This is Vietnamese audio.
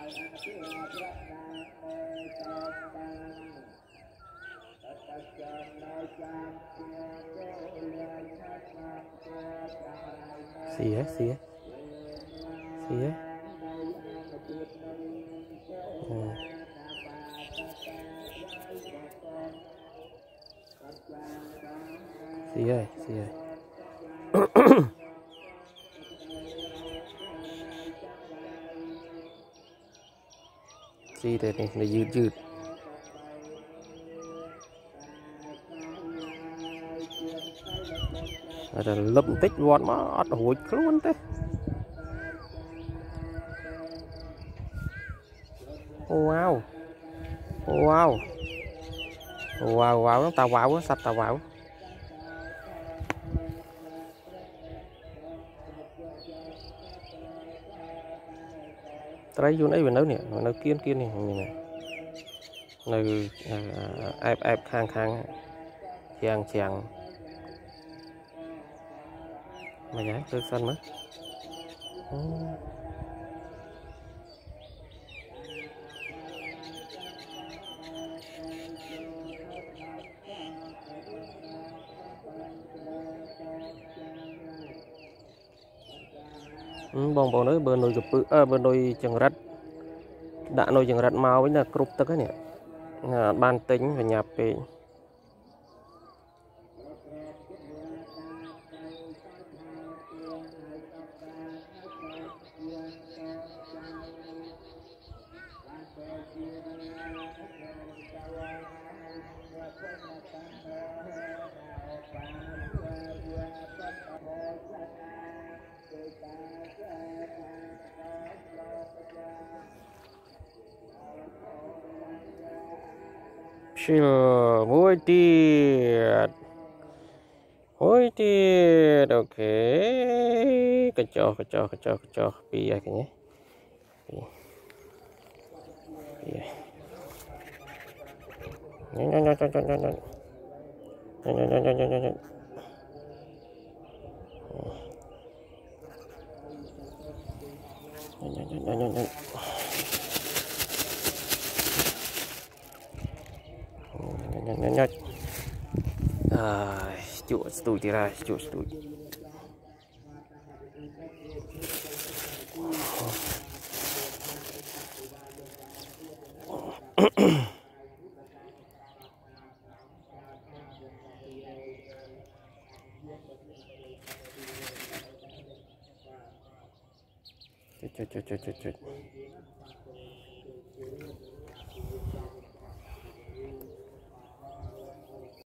xía xía xía xía xía xí đây này dư dư là lâm tích vọt mà ọt hối luôn thế. Wow wow wow wow tao wow quá sắp tao wow trai vô nấy về nấu nè nấu kiên kiên này nấu ép ép khang khang chàng chàng mà nhá tôi xanh mất bong bong nữa bên đôi chụp bên đôi chân rắt đã đôi chân rắt màu với là cục tất cái nè ban tính và nhà về Hối tiệt ok kacau pi kayaknya chuột tụi thì ra chuột tụi chết